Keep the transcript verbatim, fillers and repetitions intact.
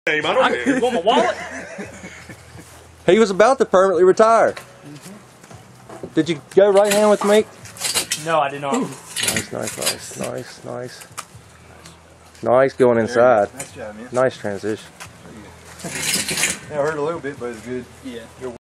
I don't care. You want my wallet? He was about to permanently retire. Mm-hmm. Did you go right hand with me? No, I did not. Nice, nice, nice, nice, nice. Nice going inside. Nice job, man. Nice transition. Yeah, I hurt a little bit, but it's good. Yeah.